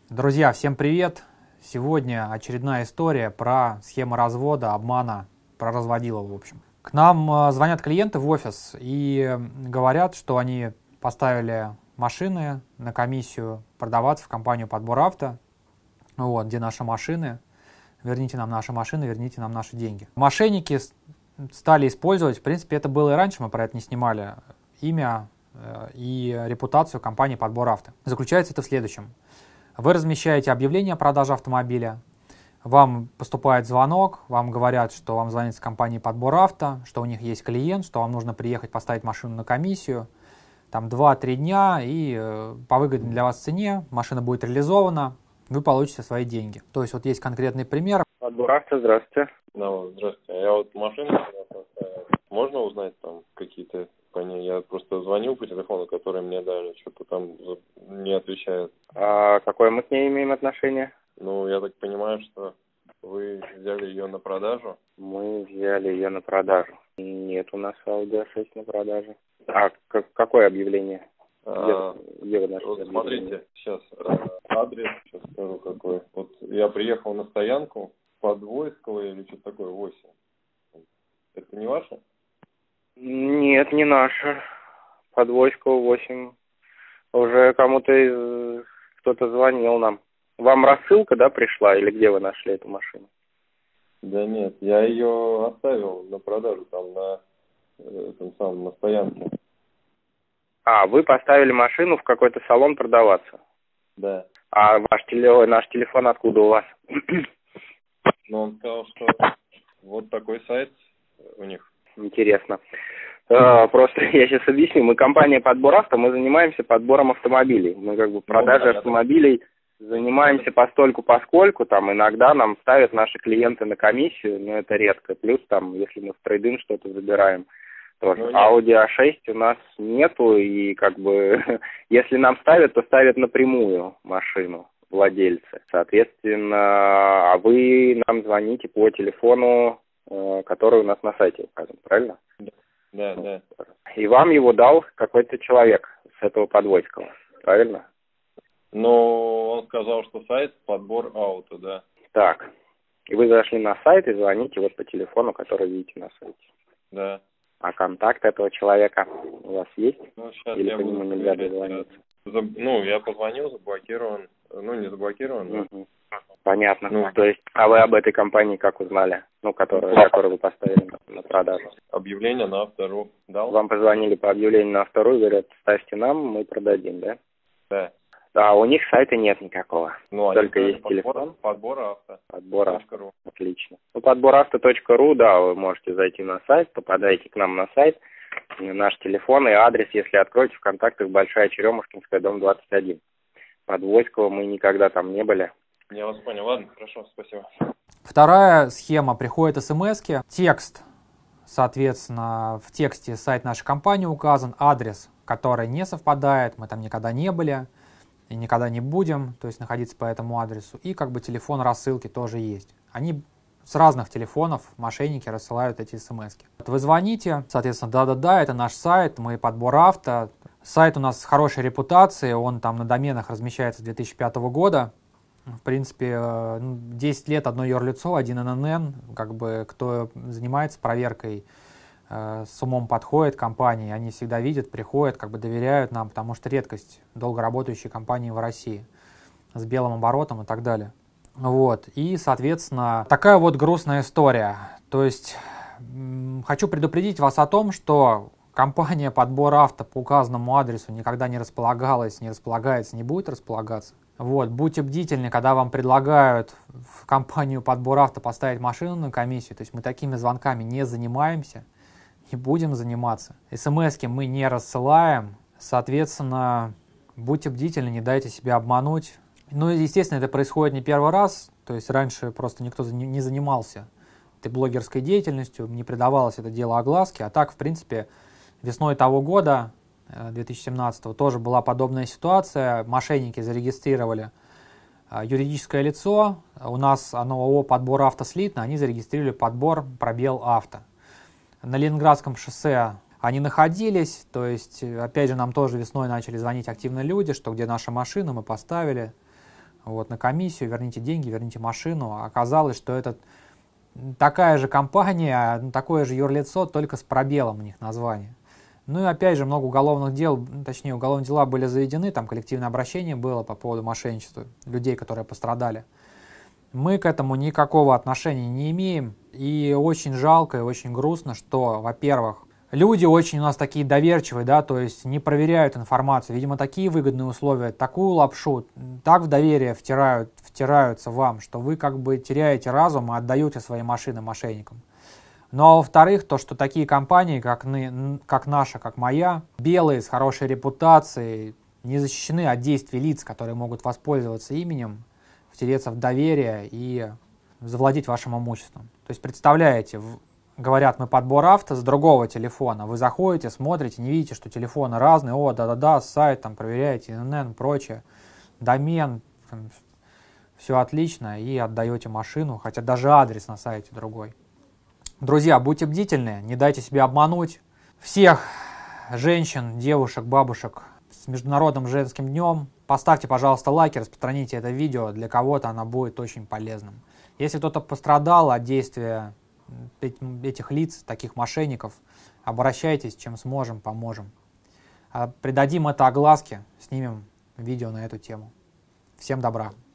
Друзья, всем привет! Сегодня очередная история про схемы развода, обмана, про разводилов, в общем. К нам звонят клиенты в офис и говорят, что они поставили машины на комиссию продаваться в компанию «Подбор авто». Вот, где наши машины, верните нам наши машины, верните нам наши деньги. Мошенники стали использовать, в принципе, это было и раньше, мы про это не снимали, имя и репутацию компании «Подбор авто». Заключается это в следующем. Вы размещаете объявление о продаже автомобиля, вам поступает звонок, вам говорят, что вам звонит с компании «Подбор авто», что у них есть клиент, что вам нужно приехать поставить машину на комиссию. Там 2-3 дня, и по выгодной для вас цене машина будет реализована, вы получите свои деньги. То есть вот есть конкретный пример. «Подбор авто», здравствуйте. Здравствуйте. Я вот машину поставил. Можно узнать там какие-то по ней? Я просто звонил по телефону, который мне дали, что-то там не отвечает. А какое мы к ней имеем отношение? Ну, я так понимаю, что вы взяли ее на продажу. Мы взяли ее на продажу. Нет у нас Audi A6 на продаже. А какое объявление? Где вы нашли вот объявление? смотрите, сейчас адрес, сейчас скажу какой. Вот я приехал на стоянку Подвойского или что-то такое, 8. Это не ваше? Нет, не наше. Подвойского 8. Уже кому-то кто-то звонил нам. Вам рассылка, да, пришла? Или где вы нашли эту машину? Да нет, я ее оставил на продажу там на на стоянке. А, вы поставили машину в какой-то салон продаваться? Да. А наш телефон откуда у вас? Но он сказал, что вот такой сайт у них. Интересно. Просто я сейчас объясню. Мы компания «Подбор авто», мы занимаемся подбором автомобилей. Мы как бы продажей автомобилей занимаемся постольку-поскольку. Там иногда нам ставят наши клиенты на комиссию, но это редко. Плюс там, если мы в трейд-ин что-то забираем, тоже. Audi A6 у нас нету, и как бы если нам ставят, то ставят напрямую машину владельцы. Соответственно, а вы нам звоните по телефону, который у нас на сайте указан, правильно? Да. И вам его дал какой-то человек с этого Подвойского, правильно? Но он сказал, что сайт «Подбор авто», да. Так. И вы зашли на сайт и звоните вот по телефону, который видите на сайте. Да. А контакт этого человека у вас есть? Ну, сейчас или я по нему буду нельзя проверять. дозвониться? Я позвонил, заблокирован. Ну, не заблокирован, но... Угу. Понятно. То есть, а вы об этой компании как узнали? Которую вы поставили на продажу? Объявление на Авто.ру дал? Вам позвонили по объявлению на Авто.ру и говорят, ставьте нам, мы продадим, да? Да. Да, у них сайта нет никакого. Ну, только есть телефон. Подбор авто. Подбор авто. Отлично. Подборавто.ру, да, вы можете зайти на сайт, попадаете к нам на сайт. Наш телефон и адрес, если откроете в контактах, Большая Черемушкинская, дом 21. Подвойского мы никогда там не были. Я вас понял. Ладно, хорошо, спасибо. Вторая схема, приходит смс-ки, текст, соответственно, в тексте сайт нашей компании указан, адрес, который не совпадает, мы там никогда не были и никогда не будем, то есть находиться по этому адресу, и как бы телефон рассылки тоже есть. Они с разных телефонов, мошенники рассылают эти смс-ки. Вы звоните, соответственно, да, это наш сайт, мы «Подбор авто». Сайт у нас с хорошей репутацией, он там на доменах размещается с 2005 года. В принципе, 10 лет одно юрлицо, один ННН, как бы кто занимается проверкой, с умом подходит к компании, они всегда видят, приходят, как бы доверяют нам, потому что редкость долго работающей компании в России с белым оборотом и так далее. Вот, и, соответственно, такая вот грустная история. То есть, хочу предупредить вас о том, что компания «Подбор авто» по указанному адресу никогда не располагалась, не располагается, не будет располагаться. Вот, будьте бдительны, когда вам предлагают в компанию «Подбор авто» поставить машину на комиссию. То есть мы такими звонками не занимаемся, не будем заниматься. СМСки мы не рассылаем. Соответственно, будьте бдительны, не дайте себя обмануть. Ну, естественно, это происходит не первый раз. То есть раньше просто никто не занимался этой блогерской деятельностью, не придавалось это дело огласке. А так, в принципе, весной того года, 2017-го, тоже была подобная ситуация. Мошенники зарегистрировали юридическое лицо. У нас оно ООО «Подбор авто» слитно, они зарегистрировали «Подбор авто». На Ленинградском шоссе они находились, то есть, опять же, нам тоже весной начали звонить активно люди, что где наша машина, мы поставили. вот, на комиссию, верните деньги, верните машину. Оказалось, что это такая же компания, такое же юрлицо, только с пробелом у них название. Ну и опять же, много уголовных дел, точнее, уголовные дела были заведены, там коллективное обращение было по поводу мошенничества людей, которые пострадали. Мы к этому никакого отношения не имеем, и очень жалко и очень грустно, что, во-первых, люди очень у нас такие доверчивые, да, то есть не проверяют информацию, видимо, такие выгодные условия, такую лапшу, так в доверие втираются вам, что вы как бы теряете разум и отдаете свои машины мошенникам. Ну а во-вторых, то, что такие компании, как наша, как моя, белые, с хорошей репутацией, не защищены от действий лиц, которые могут воспользоваться именем, втереться в доверие и завладеть вашим имуществом. То есть, представляете, говорят, мы подбор авто с другого телефона, вы заходите, смотрите, не видите, что телефоны разные, о, да-да-да, сайт, там, проверяете, ИНН, прочее, домен, все отлично, и отдаете машину, хотя даже адрес на сайте другой. Друзья, будьте бдительны, не дайте себя обмануть. Всех женщин, девушек, бабушек с Международным женским днем. Поставьте, пожалуйста, лайки, распространите это видео, для кого-то оно будет очень полезным. Если кто-то пострадал от действия этих лиц, таких мошенников, обращайтесь, чем сможем, поможем. Придадим это огласке, снимем видео на эту тему. Всем добра!